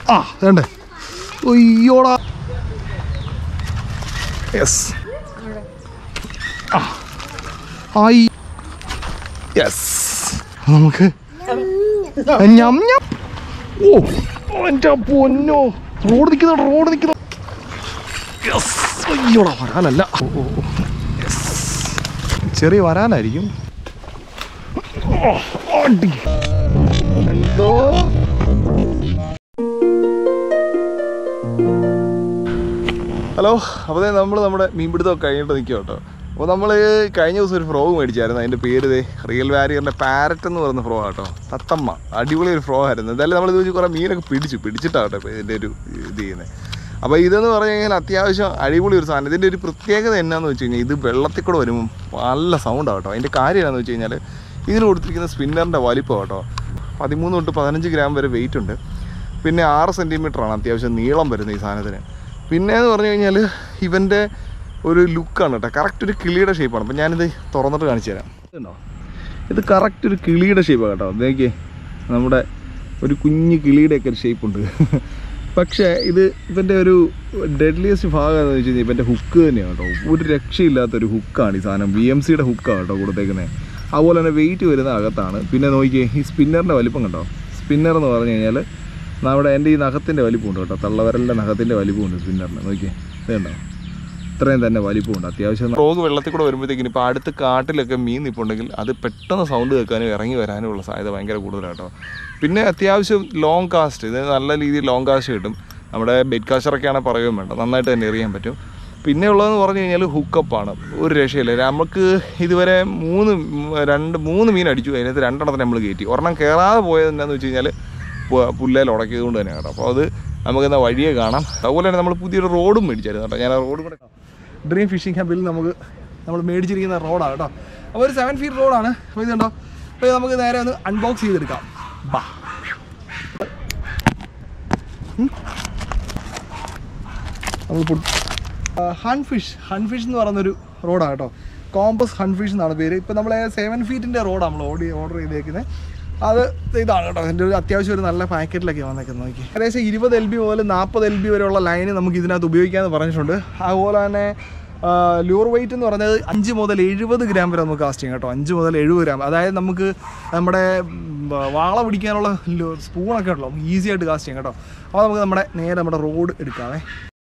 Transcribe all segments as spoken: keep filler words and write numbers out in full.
ആ വേണ്ടേ ഒയ്യോടാ യെസ് ആ ആയി യെസ് നമുക്ക് ഞം ഞം ഓ എൻ്റെ പൊന്നോ റോഡ് നിൽക്കുന്ന റോഡ് നിൽക്കുന്ന യെസ് അയ്യോടാ വരാനല്ല ഓ ഓ യെസ് ചെറിയ വരാനായിരിക്കും അടി എന്തോ ഹലോ അപ്പോൾ നമ്മൾ നമ്മുടെ മീൻപിടുത്തമൊക്കെ കഴിഞ്ഞിട്ട് നിൽക്കുക കേട്ടോ. അപ്പോൾ നമ്മൾ കഴിഞ്ഞ ദിവസം ഒരു ഫ്രോഗ് മേടിച്ചായിരുന്നു. അതിൻ്റെ പേര് ദേ റിയൽ വാരിയറിൻ്റെ പാരറ്റ് എന്ന് പറയുന്ന ഫ്രോ ആട്ടോ. തത്തമ്മ അടിപൊളി ഒരു ഫ്രോ ആയിരുന്നു. എന്തായാലും നമ്മൾ ഇത് വെച്ച് കുറേ മീനൊക്കെ പിടിച്ചു പിടിച്ചിട്ടാട്ടോ ഇപ്പോൾ ഇതിൻ്റെ ഒരു ഇത് ചെയ്യുന്നത്. അപ്പോൾ ഇതെന്ന് പറഞ്ഞു കഴിഞ്ഞാൽ അത്യാവശ്യം അടിപൊളി ഒരു സാധനം. ഇതിൻ്റെ ഒരു പ്രത്യേകത എന്നാന്ന് വെച്ച് കഴിഞ്ഞാൽ ഇത് വെള്ളത്തിൽ കൂടെ വരുമ്പം നല്ല സൗണ്ടാണ് കേട്ടോ. അതിൻ്റെ കാര്യം എന്താണെന്ന് വെച്ച് കഴിഞ്ഞാൽ ഇതിന് കൊടുത്തിരിക്കുന്ന സ്പിന്നറിൻ്റെ വലിപ്പം കേട്ടോ. പതിമൂന്ന് തൊട്ട് പതിനഞ്ച് ഗ്രാം വരെ വെയിറ്റ് ഉണ്ട്. പിന്നെ ആറ് സെൻറ്റിമീറ്ററാണ് അത്യാവശ്യം നീളം വരുന്നത് ഈ സാധനത്തിന്. പിന്നെ എന്ന് പറഞ്ഞു കഴിഞ്ഞാൽ ഇവൻ്റെ ഒരു ലുക്കാണ് കേട്ടോ. കറക്റ്റ് ഒരു കിളിയുടെ ഷേപ്പാണ്. അപ്പോൾ ഞാനിത് തുറന്നിട്ട് കാണിച്ചു തരാം. ഇതുണ്ടോ, ഇത് കറക്റ്റ് ഒരു കിളിയുടെ ഷേപ്പാണ് കേട്ടോ. നോക്കിയേ, നമ്മുടെ ഒരു കുഞ്ഞ് കിളിയുടെയൊക്കെ ഒരു ഷേപ്പുണ്ട്. പക്ഷേ ഇത് ഇവൻ്റെ ഒരു ഡെഡ്ലിയസ്റ്റ് ഭാഗം എന്ന് വെച്ച് കഴിഞ്ഞാൽ ഇവൻ്റെ ഹുക്ക് തന്നെയാണ് കേട്ടോ. ഒരു രക്ഷയില്ലാത്തൊരു ഹുക്കാണ് ഈ സാധനം. ബി എം സിയുടെ ഹുക്കാണ് കേട്ടോ കൊടുത്തേക്കുന്നത്. അതുപോലെ തന്നെ വെയിറ്റ് വരുന്ന അകത്താണ്. പിന്നെ നോക്കിയേ, ഈ സ്പിന്നറിൻ്റെ വലിപ്പം കണ്ടോ. സ്പിന്നർ എന്ന് പറഞ്ഞു കഴിഞ്ഞാൽ നമ്മുടെ എൻ്റെ ഈ നഖത്തിൻ്റെ വലിപ്പമുണ്ട് കേട്ടോ. തള്ളവരലിൻ്റെ നഖത്തിൻ്റെ വലിപ്പമുണ്ട് സ്പിന്നറിന്. നോക്കിയേ, ഇതുണ്ടോ, ഇത്രയും തന്നെ വലിപ്പമുണ്ട് അത്യാവശ്യം. ഫ്രോഗ് വെള്ളത്തിൽ കൂടെ വരുമ്പോഴത്തേക്കിന് ഇപ്പോൾ അടുത്ത് കാട്ടിലൊക്കെ മീൻ നിൽപ്പുണ്ടെങ്കിൽ അത് പെട്ടെന്ന് സൗണ്ട് കേൾക്കാനും ഇറങ്ങി വരാനുമുള്ള സാധ്യത ഭയങ്കര കൂടുതലാണ് കേട്ടോ. പിന്നെ അത്യാവശ്യം ലോങ് കാസ്റ്റ്, ഇത് നല്ല രീതിയിൽ ലോങ് കാസ്റ്റ് കിട്ടും. നമ്മുടെ ബെറ്റ് കാസ്റ്ററൊക്കെയാണ് പറയുകയും വേണ്ട, നന്നായിട്ട് തന്നെ എറിയാൻ പറ്റും. പിന്നെ ഉള്ളതെന്ന് പറഞ്ഞു കഴിഞ്ഞാൽ ഹുക്കപ്പാണ്. ഒരു രക്ഷയില്ല. നമുക്ക് ഇതുവരെ മൂന്ന് രണ്ട് മൂന്ന് മീൻ അടിച്ചു. അതിനകത്ത് രണ്ടെണ്ണത്തിന് നമ്മൾ കയറ്റി. ഒരെണ്ണം കയറാതെ പോയത് എന്താണെന്ന് വെച്ച് കഴിഞ്ഞാൽ പുല്ലയിൽ ഉടക്കിയത് കൊണ്ട് തന്നെ കേട്ടോ. അപ്പോൾ അത് നമുക്കെന്താ വഴിയെ കാണാം. അതുപോലെ തന്നെ നമ്മൾ പുതിയൊരു റോഡും മേടിച്ചായിരുന്നു കേട്ടോ. ഞാൻ ആ റോഡ് കൂടെ ഡ്രീം ഫിഷിംഗ് ഹബിൽ നമുക്ക് നമ്മൾ മേടിച്ചിരിക്കുന്ന റോഡാണ് കേട്ടോ. അപ്പോൾ ഒരു സെവൻ ഫീറ്റ് റോഡാണ്. അപ്പോൾ ഇതുണ്ടോ, അപ്പോൾ നമുക്ക് നേരെ ഒന്ന് അൺബോക്സ് ചെയ്തെടുക്കാം. ബാ നമ്മൾ ഹൺഫിഷ് ഹൺഫിഷ് എന്ന് പറയുന്നൊരു റോഡാണ് കേട്ടോ. കോമ്പസ് ഹൺഫിഷ് എന്നാണ് പേര്. ഇപ്പോൾ നമ്മൾ സെവൻ ഫീറ്റിൻ്റെ റോഡാണ് നമ്മൾ ഓടി ഓർഡർ ചെയ്തേക്കുന്നത്. അത് ഇതാണ് കേട്ടോ. എൻ്റെ ഒരു അത്യാവശ്യം ഒരു നല്ല പാക്കറ്റിലൊക്കെ വന്നേക്കുന്നത്. നോക്കി ഏകദേശം ഇരുപത് എൽ ബി മുതൽ നാൽപ്പത് എൽ ബി വരെയുള്ള ലൈന് നമുക്ക് ഇതിനകത്ത് ഉപയോഗിക്കാമെന്ന് പറഞ്ഞിട്ടുണ്ട്. അതുപോലെ തന്നെ ലൂർ വെയിറ്റ് എന്ന് പറഞ്ഞത് അഞ്ച് മുതൽ എഴുപത് ഗ്രാം വരെ നമുക്ക് കാസ്റ്റ് ചെയ്യാം കേട്ടോ. അഞ്ച് മുതൽ എഴുപത് ഗ്രാം, അതായത് നമുക്ക് നമ്മുടെ വാള പിടിക്കാനുള്ള സ്പൂണൊക്കെ ഉണ്ടല്ലോ, ഈസി ആയിട്ട് കാസ്റ്റ് ചെയ്യാം കേട്ടോ. അപ്പോൾ നമുക്ക് നമ്മുടെ നേരെ നമ്മുടെ റോഡ് എടുക്കാമേ.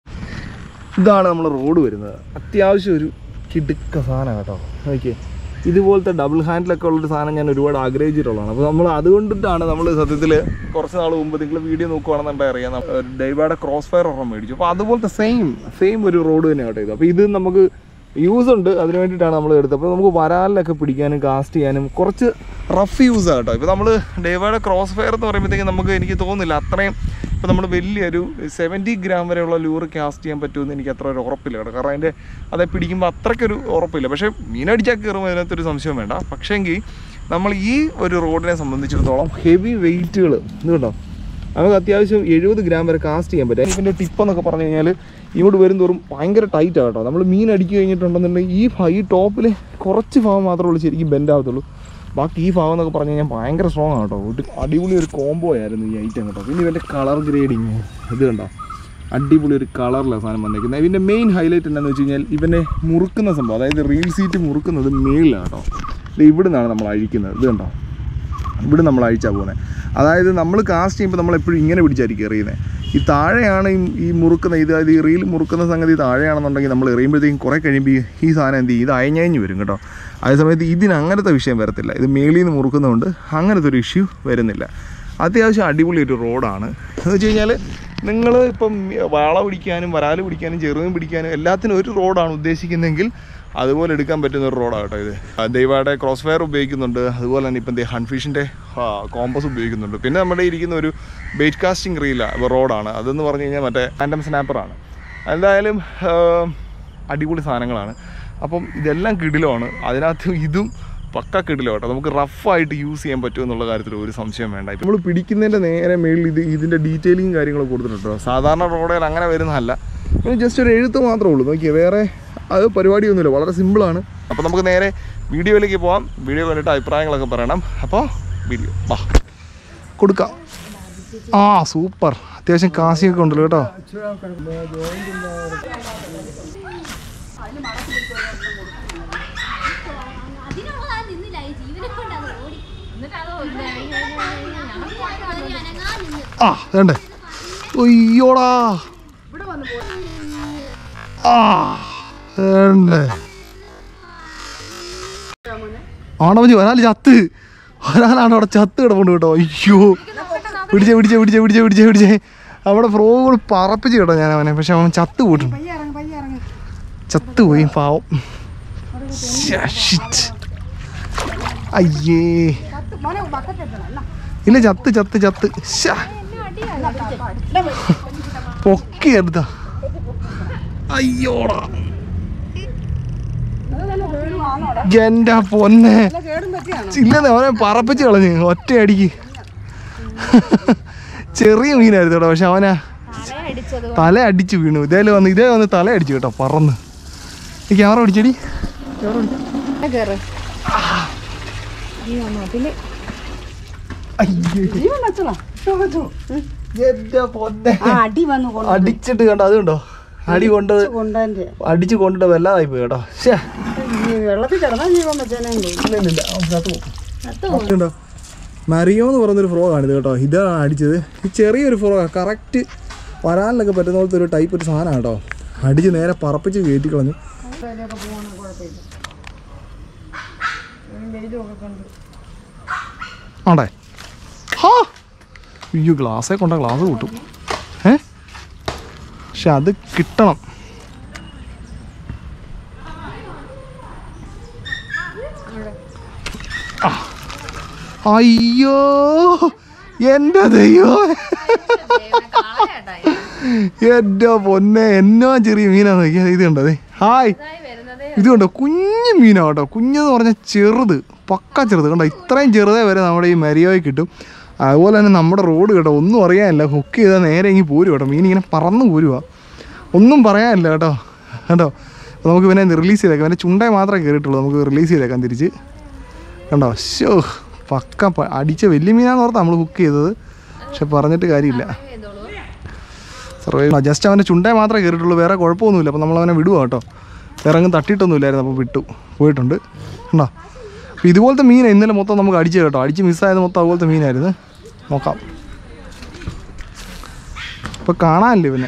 ഇതാണ് നമ്മുടെ റോഡ് വരുന്നത്. അത്യാവശ്യം ഒരു കിടുക്ക സാധനം കേട്ടോ. നോക്കിയേ, ഇതുപോലത്തെ ഡബിൾ ഹാൻഡിലൊക്കെ ഉള്ളൊരു സാധനം ഞാൻ ഒരുപാട് ആഗ്രഹിച്ചിട്ടുള്ളതാണ്. അപ്പോൾ നമ്മൾ അതുകൊണ്ടിട്ടാണ് നമ്മൾ സത്യത്തിൽ കുറച്ച് നാൾ മുമ്പ് നിങ്ങൾ വീഡിയോ നോക്കുകയാണെന്നുണ്ടെങ്കിൽ അറിയാം, ഡൈവയുടെ ക്രോസ് ഫയർ ഒരെണ്ണം മേടിച്ചു. അപ്പോൾ അതുപോലത്തെ സെയിം സെയിം ഒരു റോഡ് തന്നെ കേട്ടോ ഇത്. അപ്പോൾ ഇത് നമുക്ക് യൂസ് ഉണ്ട്, അതിന് വേണ്ടിയിട്ടാണ് നമ്മൾ എടുത്തത്. അപ്പോൾ നമുക്ക് വരാലിലൊക്കെ പിടിക്കാനും കാസ്റ്റ് ചെയ്യാനും കുറച്ച് റഫ് യൂസാണ് കേട്ടോ. ഇപ്പോൾ നമ്മൾ ഡൈവയുടെ ക്രോസ് ഫയർ എന്ന് പറയുമ്പോഴത്തേക്കും നമുക്ക് എനിക്ക് തോന്നുന്നില്ല അത്രയും ഇപ്പോൾ നമ്മൾ വലിയൊരു സെവൻറ്റി ഗ്രാം വരെയുള്ള ലൂറ് കാസ്റ്റ് ചെയ്യാൻ പറ്റുമെന്ന് എനിക്ക് അത്ര ഒരു ഉറപ്പില്ല കേട്ടോ. കാരണം അതിൻ്റെ അതെ പിടിക്കുമ്പോൾ അത്രയ്ക്കൊരു ഉറപ്പില്ല. പക്ഷേ മീനടിച്ചാൽ കയറുമ്പോൾ അതിനകത്തൊരു സംശയം വേണ്ട. പക്ഷേങ്കിൽ നമ്മൾ ഈ ഒരു റോഡിനെ സംബന്ധിച്ചിടത്തോളം ഹെവി വെയിറ്റുകൾ ഇത് കേട്ടോ, നമുക്ക് അത്യാവശ്യം എഴുപത് ഗ്രാം വരെ കാസ്റ്റ് ചെയ്യാൻ പറ്റും. ഇതിൻ്റെ ടിപ്പെന്നൊക്കെ പറഞ്ഞു കഴിഞ്ഞാൽ ഇങ്ങോട്ട് വരും തോറും ഭയങ്കര ടൈറ്റാണ് കേട്ടോ. നമ്മൾ മീൻ അടിക്കുക കഴിഞ്ഞിട്ടുണ്ടെന്നുണ്ടെങ്കിൽ ഈ ഈ ടോപ്പിൽ കുറച്ച് ഭാഗം മാത്രമേ ഉള്ളൂ ശരിക്കും ബെൻഡ് ആകത്തുള്ളൂ. ബാക്കി ഈ ഭാഗം എന്നൊക്കെ പറഞ്ഞു കഴിഞ്ഞാൽ ഭയങ്കര സ്ട്രോങ് ആണ് കേട്ടോ. ഒരു അടിപൊളി ഒരു കോംബോ ആയിരുന്നു ഈ ഐറ്റം കേട്ടോ. പിന്നെ ഇവൻ്റെ കളർ ഗ്രേഡിങ് ഇത് കണ്ടോ, അടിപൊളി ഒരു കളറിലാണ് സാധനം വന്നേക്കുന്നത്. ഇതിൻ്റെ മെയിൻ ഹൈലൈറ്റ് എന്താണെന്ന് വെച്ച് കഴിഞ്ഞാൽ ഇവനെ മുറുക്കുന്ന സംഭവം, അതായത് റീൽ സീറ്റ് മുറുക്കുന്നത് മേളിലാണ് കേട്ടോ. ഇത് ഇവിടെ നിന്നാണ് നമ്മൾ അഴിക്കുന്നത്. ഇത് കണ്ടോ, ഇവിടെ നമ്മൾ അഴിച്ചാൽ പോകുന്നത്. അതായത് നമ്മൾ കാസ്റ്റ് ചെയ്യുമ്പോൾ നമ്മളെപ്പോഴും ഇങ്ങനെ പിടിച്ചായിരിക്കും എറിയുന്നത്. ഈ താഴെയാണ് ഈ മുറുക്കുന്ന ഇത്, അതായത് ഈ റീൽ മുറുക്കുന്ന സംഗതി താഴെയാണെന്നുണ്ടെങ്കിൽ നമ്മൾ എറിയുമ്പോഴത്തേക്കും കുറേ കഴിയുമ്പോൾ ഈ സാധനം എന്ത് ചെയ്യും, ഇത് അയഞ്ഞയഞ്ഞ് വരും കേട്ടോ. അതേസമയത്ത് ഇതിന് അങ്ങനത്തെ വിഷയം വരത്തില്ല. ഇത് മേളിൽ നിന്ന് മുറുക്കുന്നതുകൊണ്ട് അങ്ങനത്തെ ഒരു ഇഷ്യൂ വരുന്നില്ല. അത്യാവശ്യം അടിപൊളി ഒരു റോഡാണ്. എന്ന് വെച്ച് കഴിഞ്ഞാൽ നിങ്ങൾ ഇപ്പം വാള പിടിക്കാനും വരാൽ പിടിക്കാനും ചെറുതും പിടിക്കാനും എല്ലാത്തിനും ഒരു റോഡാണ് ഉദ്ദേശിക്കുന്നതെങ്കിൽ അതുപോലെ എടുക്കാൻ പറ്റുന്ന ഒരു റോഡാണ് കേട്ടോ ഇത്. ദൈവയുടെ ക്രോസ് ഫയർ ഉപയോഗിക്കുന്നുണ്ട്. അതുപോലെ തന്നെ ഇപ്പം ഹൺഫിഷിൻ്റെ കോമ്പസ് ഉപയോഗിക്കുന്നുണ്ട്. പിന്നെ നമ്മുടെ ഇരിക്കുന്ന ഒരു ബെയ്റ്റ് കാസ്റ്റിംഗ് റീല റോഡാണ്. അതെന്ന് പറഞ്ഞു കഴിഞ്ഞാൽ മറ്റേ റാൻഡം സ്നാപ്പറാണ്. എന്തായാലും അടിപൊളി സാധനങ്ങളാണ്. അപ്പം ഇതെല്ലാം കിടിലമാണ്. അതിനകത്ത് ഇതും പക്ക കിടിലോ കേട്ടോ. നമുക്ക് റഫായിട്ട് യൂസ് ചെയ്യാൻ പറ്റുമെന്നുള്ള കാര്യത്തിൽ ഒരു സംശയം വേണ്ട. ഇപ്പം നമ്മൾ പിടിക്കുന്നതിൻ്റെ നേരെ മേളിൽ ഇത് ഇതിൻ്റെ ഡീറ്റെയിലിങ് കാര്യങ്ങളൊക്കെ കൊടുത്തിട്ടുണ്ടോ. സാധാരണ റോഡുകൾ അങ്ങനെ വരുന്നതല്ല. പിന്നെ ജസ്റ്റ് ഒരു എഴുത്ത് മാത്രമേ ഉള്ളൂ. നോക്കിയാൽ വേറെ അത് പരിപാടിയൊന്നുമില്ല, വളരെ സിമ്പിളാണ്. അപ്പോൾ നമുക്ക് നേരെ വീഡിയോയിലേക്ക് പോകാം. വീഡിയോ കണ്ടിട്ട് അഭിപ്രായങ്ങളൊക്കെ പറയണം. അപ്പോൾ വീഡിയോ വാ കൊടുക്കാം. ആ സൂപ്പർ, അത്യാവശ്യം കാശിയൊക്കെ ഉണ്ടല്ലോ കേട്ടോ. ആ വേണ്ടേ, ഒയ്യോടാ ആ വേണ്ടേ ആണോ ഒരാൾ ചത്ത്, ഒരാളാണ് അവിടെ ചത്ത് കിടപ്പുണ്ട് കേട്ടോ. അയ്യോ പിടിച്ചേ പിടിച്ചേ പിടിച്ചേ പിടിച്ചേ പിടിച്ചേ പിടിച്ചേ അവിടെ ഫ്രോഗ് പറപ്പിച്ച് കേട്ടോ ഞാൻ അവനെ. പക്ഷെ അവൻ ചത്ത് പോയിട്ടുണ്ട്, ചത്തുപോയി പാവം. അയ്യേ ഇല്ല ചത്ത് ചത്ത് ചത്ത് പൊക്കി എടുത്താ. അയ്യോടാ എന്റെ പൊന്നെ, ഇല്ലെന്ന് അവനെ പറപ്പിച്ച് കളഞ്ഞ് ഒറ്റ അടിക്ക്. ചെറിയ മീനായിരുന്നു കേട്ടോ, പക്ഷെ അവനാ തല അടിച്ച് വീണു. ഇതേ വന്ന് ഇതേ വന്ന് തല അടിച്ചു കേട്ടോ പറന്ന്. ഈ ക്യാമറ പിടിച്ചടി, അടിച്ചിട്ട് കണ്ടോ, അത് കണ്ടോ അടി കൊണ്ട് അടിച്ച് കൊണ്ടിട്ട് വല്ലാതായി പോയി കേട്ടോ. മരിയോ എന്ന് പറയുന്നൊരു ഫ്രോഗാണിത് കേട്ടോ. ഇതാണ് അടിച്ചത്. ഈ ചെറിയൊരു ഫ്രോഗാണ്, കറക്റ്റ് വരാനിലൊക്കെ പറ്റുന്ന പോലത്തെ ഒരു ടൈപ്പ് ഒരു സാധനമാണ് കേട്ടോ. അടിച്ച് നേരെ പറപ്പിച്ച് കയറ്റി കളഞ്ഞു. ആണ്ടേ ഹാ അയ്യോ ഗ്ലാസ്സേ കൊണ്ട ഗ്ലാസ് കൂട്ടും. ഏ പക്ഷെ അത് കിട്ടണം. അയ്യോ എൻ്റെ ദൈവം, എൻ്റെ പൊന്നെ എന്നോ ചെറിയ മീനാന്ന് നോക്കിയാൽ. ഇത് കണ്ടോ, ഹായ് ഇത് കണ്ടോ കുഞ്ഞു മീനാണ് കേട്ടോ. കുഞ്ഞെന്ന് പറഞ്ഞാൽ ചെറുത്, പക്ക ചെറുത് കണ്ടോ. ഇത്രയും ചെറുതേ വരെ നമ്മുടെ ഈ മരിയോയിൽ കിട്ടും. അതുപോലെ തന്നെ നമ്മുടെ റോഡ് കേട്ടോ, ഒന്നും അറിയാനില്ല. ഹുക്ക് ചെയ്താൽ നേരെ ഇങ്ങനെ പോരും കേട്ടോ. മീൻ ഇങ്ങനെ പറന്ന് പോരുക, ഒന്നും പറയാനില്ല കേട്ടോ. കേട്ടോ നമുക്ക് പിന്നെ റിലീസ് ചെയ്തേക്കാം. പിന്നെ ചുണ്ടേ മാത്രമേ കയറിയിട്ടുള്ളൂ, നമുക്ക് റിലീസ് ചെയ്തേക്കാം തിരിച്ച്. കണ്ടോ ഷോ പക്ക അടിച്ച വലിയ മീനാന്ന് ഓർത്താ നമ്മൾ ഹുക്ക് ചെയ്തത്. പക്ഷെ പറഞ്ഞിട്ട് കാര്യമില്ല, സർവൈവ്. ജസ്റ്റ് അവൻ്റെ ചുണ്ടേ മാത്രമേ കയറിയിട്ടുള്ളൂ, വേറെ കുഴപ്പമൊന്നുമില്ല. അപ്പോൾ നമ്മളവനെ വിടുക കേട്ടോ. വേറെ അങ്ങ് തട്ടിയിട്ടൊന്നുമില്ലായിരുന്നു, അപ്പോൾ വിട്ടു പോയിട്ടുണ്ട്. കണ്ടോ അപ്പോൾ ഇതുപോലത്തെ മീൻ ഇന്നലെ മൊത്തം നമുക്ക് അടിച്ച് കേട്ടോ. അടിച്ച് മിസ്സായത് മൊത്തം അതുപോലത്തെ മീനായിരുന്നു. നോക്കാം, ഇപ്പോൾ കാണാനില്ലേ പിന്നെ.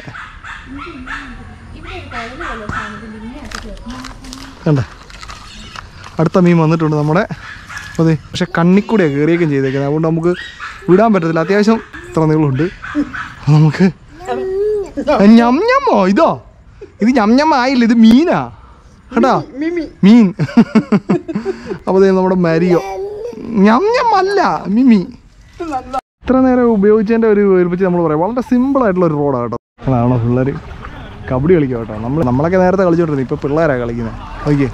കണ്ടേ അടുത്ത മീൻ വന്നിട്ടുണ്ട് നമ്മുടെ. അതെ പക്ഷെ കണ്ണിക്കൂടെയാണ് കയറിയേക്കും ചെയ്തേക്കുന്നത്, അതുകൊണ്ട് നമുക്ക് വിടാൻ പറ്റത്തില്ല. അത്യാവശ്യം ഇത്ര നീളമുണ്ട്. നമുക്ക് ഞം ഞമ്മോ ഇതോ, ഇത് ഞം ഞമ്മ ആയില്ല, ഇത് മീനാ കേട്ടാ, മീൻ. അപ്പോൾ നമ്മുടെ മരിയോ ഞം ഞമ്മല്ല മിമി. ഇത്ര നേരം ഉപയോഗിച്ചതിൻ്റെ ഒരു ഒരുമിച്ച് നമ്മൾ പറയാം വളരെ സിമ്പിളായിട്ടുള്ള ഒരു റോഡാണ് കേട്ടോ. അതാണോ പിള്ളേർ കബഡി കളിക്കുക കേട്ടോ. നമ്മൾ നമ്മളൊക്കെ നേരത്തെ കളിച്ചോണ്ടിരുന്നത്, ഇപ്പോൾ പിള്ളേരാണ് കളിക്കുന്നത്. Okay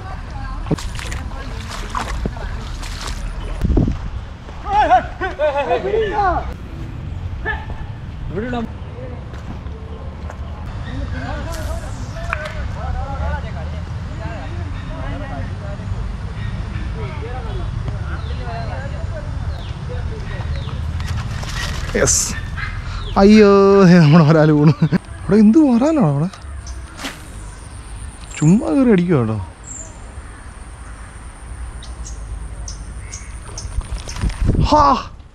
yes. അയ്യോ നമ്മുടെ ഒരാൾ വീണു. അവിടെ എന്ത് വരാനാണോ അവിടെ, ചുമ്മാ കയറി അടിക്കുക കേട്ടോ. ഹാ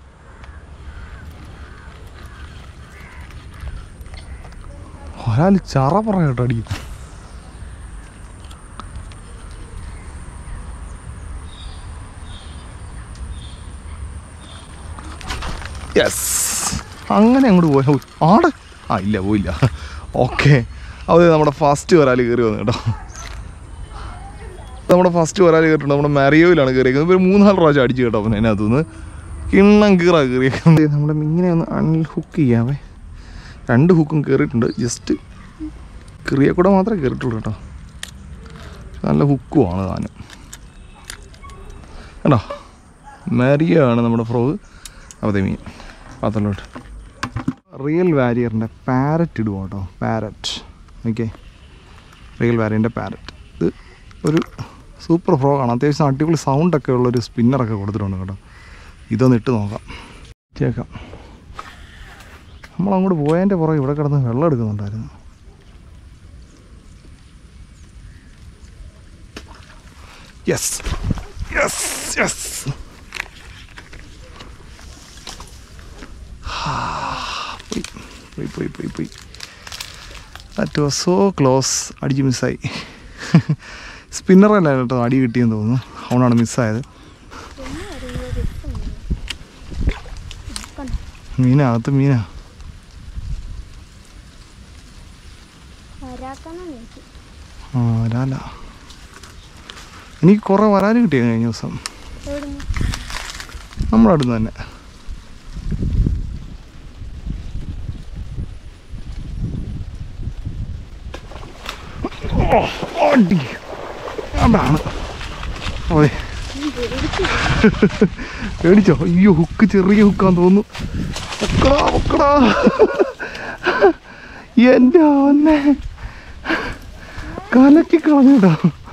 ഒരാൾ ചറ പറ കേട്ടോ അടിക്കും. യെസ് അങ്ങനെ അങ്ങോട്ട് പോയാൽ ആടെ ആ ഇല്ല പോയില്ല. ഓക്കെ അത് നമ്മുടെ ഫസ്റ്റ് ഒരാൾ കയറി വന്നു കേട്ടോ. നമ്മുടെ ഫസ്റ്റ് ഒരാൾ കയറിയിട്ടുണ്ട്, നമ്മുടെ മരിയോയിലാണ് കയറിയേക്കുന്നത്. ഒരു മൂന്നാല് പ്രാവശ്യം അടിച്ചു കേട്ടോ. അപ്പം അതിനകത്തുനിന്ന് കിണ്ണം കീറാ കയറിയേക്കുന്നത്. നമ്മുടെ ഇങ്ങനെ ഒന്ന് അൺഹുക്ക് ചെയ്യാവേ. രണ്ട് ഹുക്കും കയറിയിട്ടുണ്ട്, ജസ്റ്റ് കീറിയ കൂടെ മാത്രമേ കയറിയിട്ടുള്ളൂ കേട്ടോ. നല്ല ഹുക്കുമാണ് താനും കേട്ടോ. മരിയോ ആണ് നമ്മുടെ ഫ്രോഗ്. അപ്പോൾ മീൻ പാത്രത്തിലോട്ട് റിയൽ വാരിയറിൻ്റെ പാരറ്റ് ഇടുക കേട്ടോ. പാരറ്റ് ഓക്കെ, റിയൽ വാരിയറിൻ്റെ പാരറ്റ്. ഇത് ഒരു സൂപ്പർ ഫ്രോഗാണ്, അത്യാവശ്യം അടിപൊളി സൗണ്ടൊക്കെ ഉള്ളൊരു സ്പിന്നറൊക്കെ കൊടുത്തിട്ടുണ്ട് കേട്ടോ. ഇതൊന്ന് ഇട്ട് നോക്കാം, കേൾക്കാം. നമ്മളങ്ങോട്ട് പോയതിൻ്റെ പുറകെ ഇവിടെ കിടന്ന് വെള്ളം എടുക്കുന്നുണ്ടായിരുന്നു. Yes yes yes. പോയി പോയി പോയി പോയി. That was so close. അടിച്ച് മിസ്സായി. സ്പിന്നറല്ല കേട്ടോ അടി കിട്ടിയെന്ന് തോന്നുന്നു, അതുകൊണ്ടാണ് മിസ്സായത്. മീനാ, അകത്ത് മീനാ. ആ വരാല. എനിക്ക് കുറേ വരാല് കിട്ടിയ കഴിഞ്ഞ ദിവസം നമ്മുടെ അടുത്ത് തന്നെ. അതാണ് പേടിച്ചോ? അയ്യോ, ഹുക്ക് ചെറിയ ഹുക്കാന്ന് തോന്നുന്നു. ഒക്കടാ ഒക്കടാ എൻ്റെ അന്നെ കലക്കി കളഞ്ഞോ.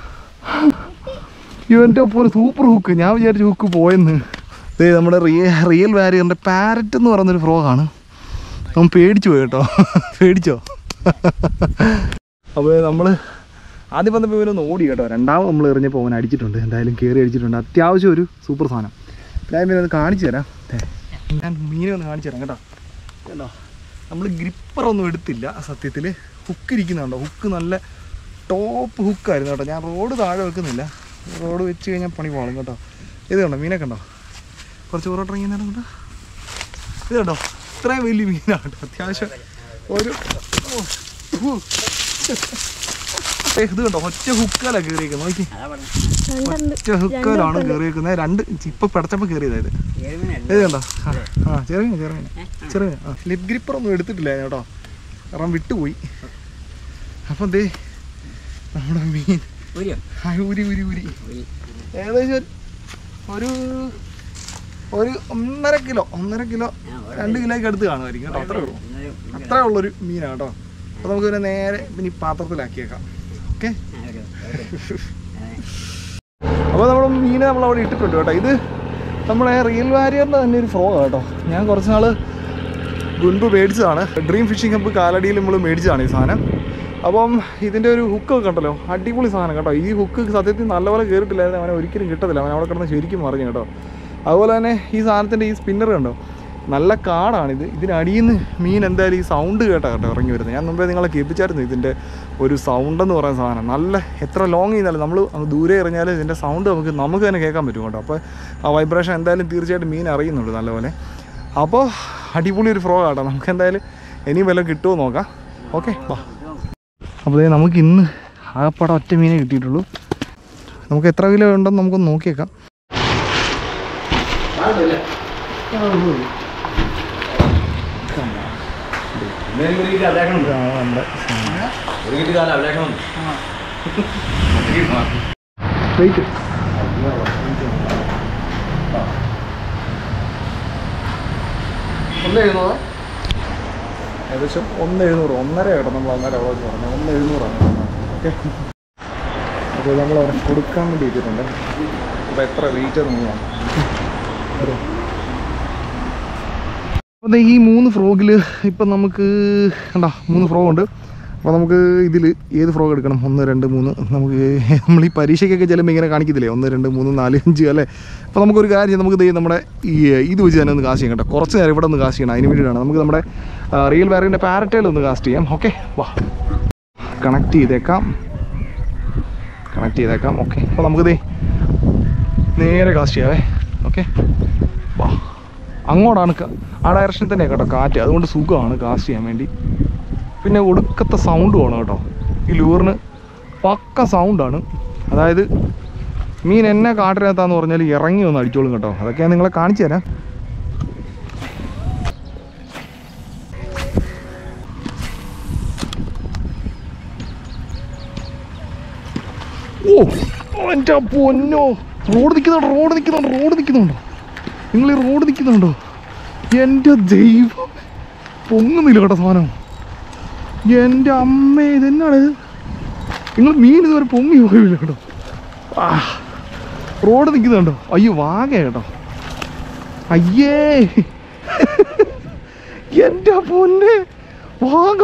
ഇവൻ്റെ ഒപ്പം സൂപ്പർ ഹുക്ക്. ഞാൻ വിചാരിച്ചു ഹുക്ക് പോയെന്ന്. ഇതേ നമ്മുടെ റിയ റിയൽ വാരിയറിൻ്റെ പാരറ്റ് എന്ന് പറയുന്നൊരു ഫ്രോഗാണ്. അവൻ പേടിച്ചു പോയി കേട്ടോ. പേടിച്ചോ? അപ്പോൾ നമ്മൾ ആദ്യം വന്നപ്പോൾ ഇവനൊന്ന് ഓടി കേട്ടോ. രണ്ടാമത് നമ്മൾ എറിഞ്ഞപ്പോൾ അവൻ അടിച്ചിട്ടുണ്ട്, എന്തായാലും കയറി അടിച്ചിട്ടുണ്ട്. അത്യാവശ്യം ഒരു സൂപ്പർ സാധനം. ഞാൻ പിന്നെ ഒന്ന് കാണിച്ചു തരാം. ഞാൻ മീനെ ഒന്ന് കാണിച്ചു തരാം കേട്ടോ. കേട്ടോ, നമ്മൾ ഗ്രിപ്പറൊന്നും എടുത്തില്ല സത്യത്തിൽ. ഹുക്ക് ഇരിക്കുന്നുണ്ടോ? ഹുക്ക് നല്ല ടോപ്പ് ഹുക്കായിരുന്നു കേട്ടോ. ഞാൻ റോഡ് താഴെ വെക്കുന്നില്ല, റോഡ് വെച്ച് കഴിഞ്ഞാൽ പണി പോകണം കേട്ടോ. ഇത് കണ്ടോ, മീനൊക്കെ ഉണ്ടോ? കുറച്ച് പുറോട്ട് ഇറങ്ങിയാലും കേട്ടോ. ഇത് കണ്ടോ, ഇത്രയും വലിയ മീനാണ് കേട്ടോ. അത്യാവശ്യം ഒരു ഇത് കണ്ടോ, ഒറ്റ ഹുക്കാലാണ് കയറിയേക്കുന്നത്. നോക്കി, ഒറ്റ ഹുക്കാലാണ് കയറിയേക്കുന്നത്. രണ്ട് ഇപ്പം പിടച്ചപ്പോൾ കയറിയതായത്. ഇത് കണ്ടോ? ആ ചെറിയ ചെറിയ ചെറിയ ആ ലിപ് ഗ്രിപ്പറൊന്നും എടുത്തിട്ടില്ല കേട്ടോ, കാരണം വിട്ടുപോയി. അപ്പം ദേ നമ്മുടെ മീൻ ഉരി ഉരി ഉരി ഏകദേശം ഒരു ഒരു ഒന്നര കിലോ ഒന്നര കിലോ രണ്ട് കിലോയ്ക്ക് അടുത്ത് കാണുമായിരിക്കും കേട്ടോ. അത്രേ ഉള്ളൂ, അത്രേ ഉള്ളൊരു മീനാണ് കേട്ടോ. അപ്പോൾ നമുക്ക് പിന്നെ നേരെ ഇനി പാത്രത്തിലാക്കിയേക്കാം. ഓക്കെ, അപ്പോൾ നമ്മൾ മീനെ നമ്മളവിടെ ഇട്ടിട്ടുണ്ട് കേട്ടോ. ഇത് നമ്മുടെ റിയൽ വാരിയറിൻ്റെ തന്നെ ഒരു ഫ്രോഗാണ് കേട്ടോ. ഞാൻ കുറച്ച് നാൾ മുൻപ് മേടിച്ചതാണ്. ഡ്രീം ഫിഷിംഗ് ഹബ്ബ് കാലടിയിൽ നമ്മൾ മേടിച്ചതാണ് ഈ സാധനം. അപ്പം ഇതിൻ്റെ ഒരു ഹുക്കൊക്കെ ഉണ്ടല്ലോ, അടിപൊളി സാധനം കേട്ടോ. ഈ ഹുക്ക് സത്യത്തിൽ നല്ലപോലെ കയറിയിട്ടില്ലായിരുന്നു, അവനെ ഒരിക്കലും കിട്ടത്തില്ല. അവൻ അവിടെ കിടന്ന് ശരിക്കും മറിഞ്ഞു കേട്ടോ. അതുപോലെ തന്നെ ഈ സാധനത്തിൻ്റെ ഈ സ്പിന്നർ കണ്ടോ, നല്ല കാടാണിത്. ഇതിനടിയിൽ നിന്ന് മീൻ എന്തായാലും ഈ സൗണ്ട് കേട്ടോ കേട്ടോ ഇറങ്ങി വരുന്നത്. ഞാൻ മുമ്പേ നിങ്ങളെ കേൾപ്പിച്ചായിരുന്നു ഇതിൻ്റെ ഒരു സൗണ്ട് എന്ന് പറയുന്ന സാധനം. നല്ല എത്ര ലോങ് ചെയ്യുന്നാലും നമ്മൾ ദൂരെ എറിഞ്ഞാലും ഇതിൻ്റെ സൗണ്ട് നമുക്ക് നമുക്ക് തന്നെ കേൾക്കാൻ പറ്റും കേട്ടോ. അപ്പോൾ ആ വൈബ്രേഷൻ എന്തായാലും തീർച്ചയായിട്ടും മീൻ അറിയുന്നുണ്ട് നല്ലപോലെ. അപ്പോൾ അടിപൊളി ഒരു ഫ്രോ കേട്ടോ. നമുക്ക് എന്തായാലും ഇനിയും വല്ലതും കിട്ടുമോ നോക്കാം. ഓക്കെ, വാ. അപ്പോൾ നമുക്ക് ഇന്ന് ആകപ്പാടെ ഒറ്റ മീനെ കിട്ടിയിട്ടുള്ളൂ. നമുക്ക് എത്ര കിലോ ഉണ്ടെന്ന് നമുക്കൊന്ന് നോക്കിയേക്കാം. ഒന്ന് എഴുന്നൂറ്, ഏകദേശം ഒന്ന് എഴുന്നൂറ് ഒന്നര കേട്ടോ. നമ്മൾ അന്നേരം അവിടെ വെച്ച് പറഞ്ഞു ഒന്ന് എഴുന്നൂറാണ്. ഓക്കെ, അപ്പോൾ നമ്മൾ അവിടെ കൊടുക്കാൻ വേണ്ടി ഇട്ടിട്ടുണ്ട്. അപ്പോൾ എത്ര വെയിറ്റ് നോക്കാം. അപ്പോൾ ഈ മൂന്ന് ഫ്രോഗിൽ ഇപ്പം നമുക്ക് കണ്ടോ മൂന്ന് ഫ്രോഗ് ഉണ്ട്. അപ്പോൾ നമുക്ക് ഇതിൽ ഏത് ഫ്രോഗ് എടുക്കണം? ഒന്ന് രണ്ട് മൂന്ന്. നമുക്ക് നമ്മൾ ഈ പരീക്ഷയ്ക്കൊക്കെ ചിലപ്പോൾ ഇങ്ങനെ കാണിക്കത്തില്ലേ, ഒന്ന് രണ്ട് മൂന്ന് നാല് അഞ്ച് അല്ലേ. അപ്പോൾ നമുക്കൊരു കാര്യം ചെയ്യാം, നമുക്ക് നമ്മുടെ ഈ ഇത് വെച്ച് തന്നെ ഒന്ന് കാസ്റ്റ് ചെയ്യാം കേട്ടോ. കുറച്ച് നേരം ഇവിടെ ഒന്ന് കാസ്റ്റ് ചെയ്യണം, അതിന് വേണ്ടിയിട്ടാണ്. നമുക്ക് നമ്മുടെ റിയൽ വാരിയറിൻ്റെ പാരറ്റയിൽ ഒന്ന് കാസ്റ്റ് ചെയ്യാം. ഓക്കെ, വാ, കണക്ട് ചെയ്തേക്കാം കണക്ട് ചെയ്തേക്കാം ഓക്കെ, അപ്പോൾ നമുക്കിത് നേരെ കാസ്റ്റ് ചെയ്യാവേ. ഓക്കെ, വാ. അങ്ങോട്ടാണ് ആ ഡയറക്ഷനിൽ തന്നെ കേട്ടോ കാറ്റ്, അതുകൊണ്ട് സുഖമാണ് കാസ്റ്റ് ചെയ്യാൻ വേണ്ടി. പിന്നെ ഒടുക്കത്തെ സൗണ്ട് വേണം കേട്ടോ. ഈ ലൂറിന് പക്ക സൗണ്ടാണ്. അതായത് മീൻ എന്നെ കാട്ടിനകത്താന്ന് പറഞ്ഞാൽ ഇറങ്ങി ഒന്ന് അടിച്ചോളും കേട്ടോ. അതൊക്കെ ഞാൻ നിങ്ങളെ കാണിച്ചു തരാം. ഓ എൻ്റെ പൊന്നോ, റോഡ് നിൽക്കുന്നുണ്ടോ റോഡ് നിൽക്കുന്നുണ്ടോ റോഡ് നിൽക്കുന്നുണ്ടോ നിങ്ങൾ ഈ റോഡ് നിൽക്കുന്നുണ്ടോ? എൻ്റെ ദൈവം, പൊങ്ങുന്നില്ല കേട്ടോ സാധനം. എൻ്റെ അമ്മേ, ഇതെന്നാണ് നിങ്ങൾ മീൻ ഇതുവരെ പൊങ്ങി പോയില്ല കേട്ടോ. ആ റോഡ് നിൽക്കുന്നുണ്ടോ? അയ്യോ വാഗ കേട്ടോ. അയ്യേ എൻ്റെ പൊന്നെ വാഗ,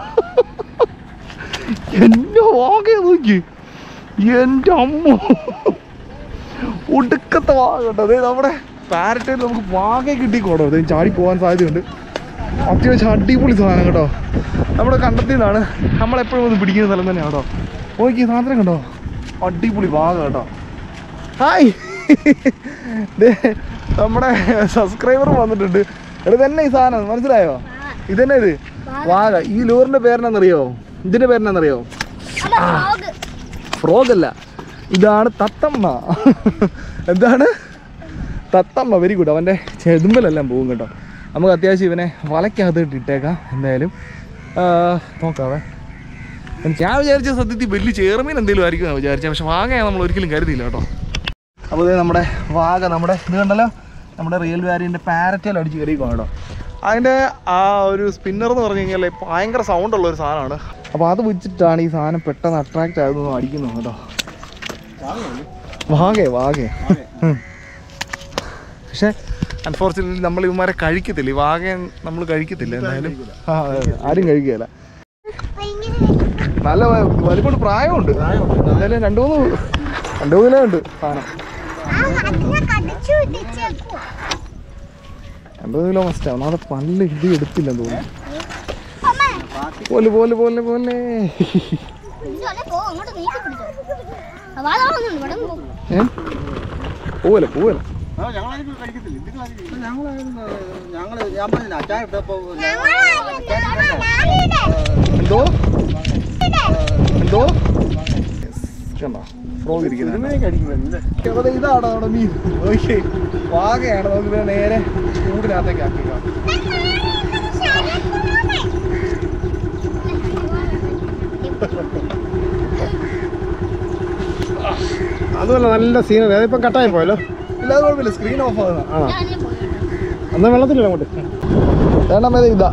എൻ്റെ വാഗയെ നോക്കി, എൻ്റെ അമ്മ ഒടുക്കത്തെ വാഗ കേട്ടോ. അതായത് നമ്മുടെ പാരറ്റയിൽ നമുക്ക് വാഗ കിട്ടിക്കോട്ടോ. അത് ചാടി പോകാൻ സാധ്യതയുണ്ട്. അത്യാവശ്യം അടിപൊളി സാധനം കേട്ടോ. നമ്മുടെ കണ്ടെത്തിയതാണ്, നമ്മളെപ്പോഴും ഒന്ന് പിടിക്കുന്ന സ്ഥലം തന്നെയാണ് കേട്ടോ. നോക്കി സാധനം കണ്ടോ, അടിപൊളി വാഗ കേട്ടോ. ഹായ്, നമ്മുടെ സബ്സ്ക്രൈബർ വന്നിട്ടുണ്ട്. ഇത് തന്നെ ഈ സാധനം മനസ്സിലായോ? ഇതന്നെ ഇത് വാഗ. ഈ ലൂറിന്റെ പേരെന്നറിയോ? ഇതിന്റെ പേരെന്നറിയോ? ഫ്രോഗ് അല്ല, ഇതാണ് തത്തമ്മ. എന്താണ് തത്തമ്മ? Very good. അവൻ്റെ ചെതുമ്പലെല്ലാം പോകും കേട്ടോ. നമുക്ക് അത്യാവശ്യം ഇവനെ വലയ്ക്കകത്ത് ഇട്ടേക്കാം. എന്തായാലും നോക്കാവേ. ഞാൻ വിചാരിച്ച സത്യത്തിൽ വലിയ ചേർമീൻ എന്തെങ്കിലും ആയിരിക്കും വിചാരിച്ചത്, പക്ഷെ വാഗയാണ് നമ്മൾ ഒരിക്കലും കരുതിയില്ല കേട്ടോ. അപ്പോൾ ഇത് നമ്മുടെ വാഗ, നമ്മുടെ ഇത് കണ്ടല്ലോ, നമ്മുടെ റിയൽ വാരിയൻ്റെ പാരറ്റയിൽ അടിച്ച് കയറിക്കോ കേട്ടോ. അതിൻ്റെ ആ ഒരു സ്പിന്നർ എന്ന് പറഞ്ഞു കഴിഞ്ഞാൽ ഭയങ്കര സൗണ്ടുള്ള ഒരു സാധനമാണ്. അപ്പോൾ അത് വെച്ചിട്ടാണ് ഈ സാധനം പെട്ടെന്ന് അട്രാക്റ്റ് ആയതൊന്നും അടിക്കുന്നത് കേട്ടോ. വാഗേ വാഗേ പക്ഷെ അൺഫോർച്യുനേറ്റ്ലി നമ്മൾ ഇവന്മാരെ കഴിക്കത്തില്ല. ഈ വാഗയെ നമ്മൾ കഴിക്കത്തില്ല എന്തായാലും. ആ ആരും കഴിക്കുകയില്ല. നല്ല വലിപ്പോട്ട് പ്രായമുണ്ട്. എന്തായാലും രണ്ടു മൂന്ന് രണ്ടു മൂന്ന് കിലോ ഉണ്ട് സാധനം. രണ്ടു മൂന്ന് കിലോ മസ്റ്റാ. ഒന്നാമത് പല്ല് ഇത് എടുത്തില്ലെന്ന് തോന്നുന്നു. പോലെ പോലെ പോലെ പോലെ പോവല പോവല എന്തോ എന്തോ കണ്ടോ ഫ്രോഗ് ഇരിക്കുന്നത്. ഇതാണ് നമ്മുടെ മീൻ. വാഗയാണ്. നമുക്ക് പിന്നെ നേരെ കൂടിനകത്തേക്ക് ആക്കിക്കാം. അതുമല്ല നല്ല സീനറി. അതിപ്പം കട്ടായി പോയല്ലോ. ഇല്ല അത് കുഴപ്പമില്ല, സ്ക്രീൻ ഓഫ് ആകുന്ന. ആണോ? എന്നാൽ വെള്ളത്തിലില്ല അങ്ങോട്ട്. വേണ്ട മേലെ ഇതാ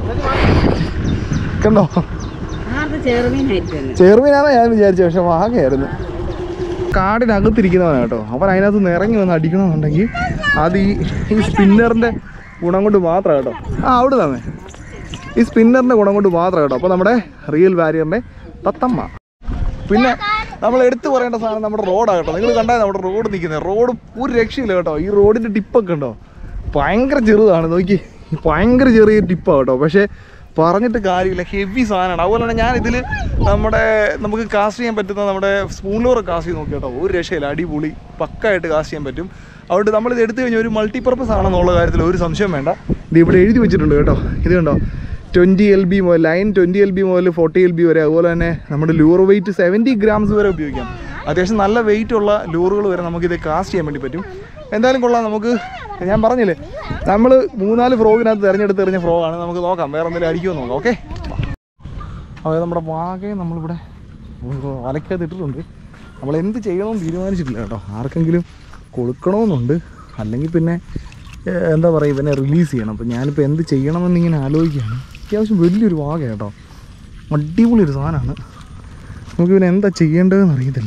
കണ്ടോ, ചെറുമീനാണ് ഞാൻ വിചാരിച്ചത്, പക്ഷെ വാഗയായിരുന്നു. കാടിനകത്തിരിക്കുന്നവനാണ് കേട്ടോ. അവൻ അതിനകത്ത് നിന്ന് ഇറങ്ങി വന്ന് അടിക്കണമെന്നുണ്ടെങ്കിൽ അത് ഈ ഈ സ്പിന്നറിൻ്റെ ഗുണം കൊണ്ട് മാത്രം കേട്ടോ. ആ അവിടെ തന്നെ ഈ സ്പിന്നറിൻ്റെ ഗുണം കൊണ്ട് മാത്രം കേട്ടോ. അപ്പോൾ നമ്മുടെ റിയൽ വാരിയറിൻ്റെ തത്തമ്മ. പിന്നെ നമ്മൾ എടുത്തു പറയേണ്ട സാധനം നമ്മുടെ റോഡാണ് കേട്ടോ. നിങ്ങൾ കണ്ടാൽ നമ്മുടെ റോഡ് നിൽക്കുന്നത്, റോഡ് ഒരു രക്ഷയില്ല കേട്ടോ. ഈ റോഡിൻ്റെ ടിപ്പൊക്കെ ഉണ്ടോ, ഭയങ്കര ചെറുതാണ്. നോക്കി, ഭയങ്കര ചെറിയ ടിപ്പാണ് കേട്ടോ. പക്ഷേ പറഞ്ഞിട്ട് കാര്യമില്ല, ഹെവി സാധനമാണ്. അതുപോലെ തന്നെ ഞാൻ ഇതിൽ നമ്മുടെ നമുക്ക് കാസ്റ്റ് ചെയ്യാൻ പറ്റുന്ന നമ്മുടെ സ്പൂണിലോറ് കാസ്റ്റ് ചെയ്ത് നോക്കി കേട്ടോ. ഒരു രക്ഷയില്ല, അടിപൊളി പക്കായിട്ട് കാസ്റ്റ് ചെയ്യാൻ പറ്റും. അതുകൊണ്ട് നമ്മളിത് എടുത്തു കഴിഞ്ഞാൽ ഒരു മൾട്ടിപ്പർപ്പസ് ആണെന്നുള്ള കാര്യത്തിൽ ഒരു സംശയം വേണ്ട. ഇത് ഇവിടെ എഴുതി വെച്ചിട്ടുണ്ട് കേട്ടോ. ഇത് കണ്ടോ, ട്വൻറ്റി എൽ ബി മുതൽ ലൈൻ ട്വൻറ്റി എൽ ബി മുതൽ ഫോർട്ടി എൽ ബി വരെ. അതുപോലെ തന്നെ നമ്മുടെ ലൂർ വെയിറ്റ് സെവൻറ്റി ഗ്രാംസ് വരെ ഉപയോഗിക്കാം. അത്യാവശ്യം നല്ല വെയിറ്റ് ഉള്ള ലൂറുകൾ വരെ നമുക്കിത് കാസ്റ്റ് ചെയ്യാൻ വേണ്ടി പറ്റും. എന്തായാലും കൊള്ളാം. നമുക്ക് ഞാൻ പറഞ്ഞില്ലേ, നമ്മൾ മൂന്നാല് ഫ്രോഗിനകത്ത് തിരഞ്ഞെടുത്ത് എറിഞ്ഞ ഫ്രോഗാണ്. നമുക്ക് നോക്കാം വേറെ എന്തെങ്കിലും അടിക്കുമോ നോക്കാം. ഓക്കെ, അതായത് നമ്മുടെ വാഗയെ നമ്മളിവിടെ വലയ്ക്കകത്ത് ഇട്ടിട്ടുണ്ട്. നമ്മൾ എന്ത് ചെയ്യണമെന്ന് തീരുമാനിച്ചിട്ടില്ല കേട്ടോ. ആർക്കെങ്കിലും കൊടുക്കണമെന്നുണ്ട്, അല്ലെങ്കിൽ പിന്നെ എന്താ പറയുക, ഇവനെ റിലീസ് ചെയ്യണം. അപ്പോൾ ഞാനിപ്പോൾ എന്ത് ചെയ്യണമെന്നിങ്ങനെ ആലോചിക്കുകയാണ്. അത്യാവശ്യം വലിയൊരു വാഗ കേട്ടോ, അടിപൊളി ഒരു സാധനമാണ്. നമുക്കിവനെ എന്താ ചെയ്യേണ്ടതെന്ന് അറിയത്തില്ല.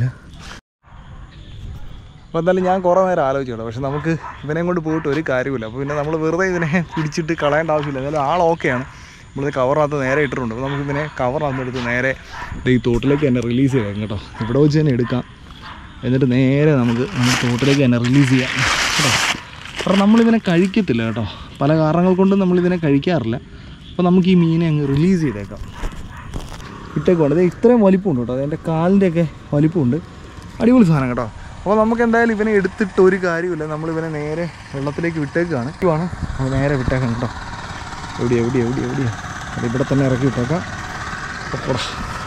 അപ്പോൾ എന്തായാലും ഞാൻ കുറേ നേരം ആലോചിച്ചു കേട്ടോ. പക്ഷെ നമുക്ക് ഇവനെ കൊണ്ട് പോയിട്ട് ഒരു കാര്യമില്ല. അപ്പോൾ പിന്നെ നമ്മൾ വെറുതെ ഇതിനെ പിടിച്ചിട്ട് കളയേണ്ട ആവശ്യമില്ല. എന്തായാലും ആൾ ഓക്കെയാണ്. നമ്മളിത് കവറിനകത്ത് നേരെ ഇട്ടിട്ടുണ്ട്. അപ്പോൾ നമുക്ക് ഇതിനെ കവറിനകത്ത് എടുത്ത് നേരെ ഈ തോട്ടിലേക്ക് തന്നെ റിലീസ് ചെയ്യാം കേട്ടോ. ഇവിടെ വെച്ച് തന്നെ എടുക്കാം. എന്നിട്ട് നേരെ നമുക്ക് നമ്മുടെ തോട്ടിലേക്ക് തന്നെ റിലീസ് ചെയ്യാം കേട്ടോ. കാരണം നമ്മളിതിനെ കഴിക്കത്തില്ല കേട്ടോ. പല കാരണങ്ങൾ കൊണ്ടും നമ്മളിതിനെ കഴിക്കാറില്ല. അപ്പോൾ നമുക്ക് ഈ മീനെ അങ്ങ് റിലീസ് ചെയ്തേക്കാം. ഇട്ടേക്കുണ്ട്. അത് ഇത്രയും വലിപ്പമുണ്ട് കേട്ടോ. അതിൻ്റെ കാലിൻ്റെയൊക്കെ വലിപ്പമുണ്ട്. അടിപൊളി സാധനം കേട്ടോ. അപ്പോൾ നമുക്ക് എന്തായാലും ഇവനെ എടുത്തിട്ട് ഒരു കാര്യമില്ല. നമ്മളിവനെ നേരെ വെള്ളത്തിലേക്ക് വിട്ടേക്കാണ്. ഇവാണ് നമ്മൾ നേരെ വിട്ടേക്കാം കേട്ടോ. എവിടെയാണ് എവിടെയാണ് എവിടെയാണ് എവിടെയാണ് അത് ഇവിടെ തന്നെ ഇറക്കി വിട്ടേക്കാം. അപ്പോൾ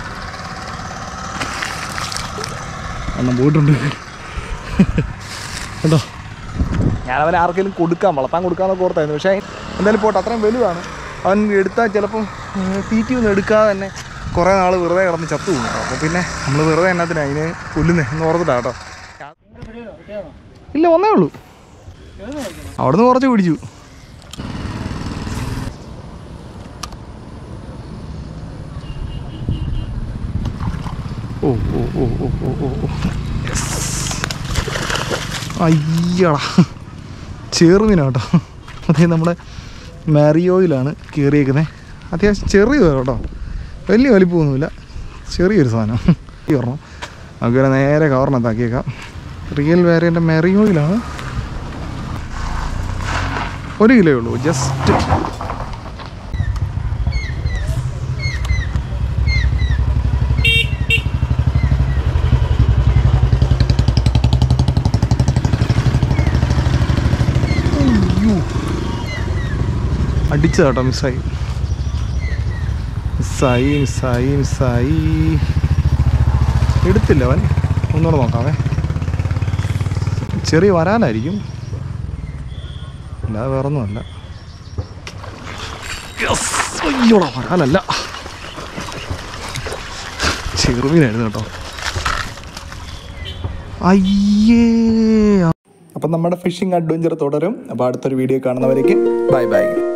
എണ്ണം പോയിട്ടുണ്ട് കേട്ടോ. ഞാനവനെ ആർക്കെങ്കിലും കൊടുക്കാം, വളർത്താൻ കൊടുക്കാമെന്നൊക്കെ ഓർത്തായിരുന്നു. പക്ഷേ എന്തായാലും പോട്ടെ, അത്രയും വലുതാണ്. അവൻ എടുത്താൽ ചിലപ്പം തീറ്റി ഒന്നും എടുക്കാതെ തന്നെ കുറേ നാൾ വെറുതെ കിടന്ന് ചത്തു പോകും കേട്ടോ. അപ്പോൾ പിന്നെ നമ്മൾ വെറുതെ എന്നതിനാണ് അതിനെ കൊല്ലുന്നേ എന്ന് ഓർത്തിട്ടാണ് കേട്ടോ. ഇല്ല, ഒന്നേ ഉള്ളൂ. അവിടെ നിന്ന് കുറച്ച് പിടിച്ചു. ഓ ഓ ഓ ഓ ഓ ഓ ഓ അയ്യടാ, ചെറുമീനാ കേട്ടോ. അതേ നമ്മുടെ മെറിയോയിലാണ് കയറിയേക്കുന്നത്. അത്യാവശ്യം ചെറിയ കേട്ടോ, വലിയ വലിപ്പമൊന്നുമില്ല, ചെറിയൊരു സാധനം ഈ ഒരെണ്ണം. നമുക്ക് നേരെ കവറിനകത്താക്കിയേക്കാം. റിയൽ വേരിയൻ്റെ മെറിയോയിലാണ്. ഒരു കിലോയേ ഉള്ളൂ ജസ്റ്റ്. അടിച്ചത് കേട്ടോ, മിസ്സായി മിസ്സായി മിസ്സായി മിസ്സായി എടുത്തില്ല അവൻ. ഒന്നുകൂടെ നോക്കാവേ. ചെറിയ വരാനായിരിക്കും, അല്ലാതെ വേറൊന്നുമല്ല. അയ്യോടാ, വരാനല്ല, ചെറുമീനായിരുന്നു കേട്ടോ. അയ്യേ. അപ്പം നമ്മുടെ ഫിഷിംഗ് അഡ്വഞ്ചർ തുടരും. അപ്പോൾ അടുത്തൊരു വീഡിയോ കാണുന്നവരേക്ക് ബൈ ബൈ.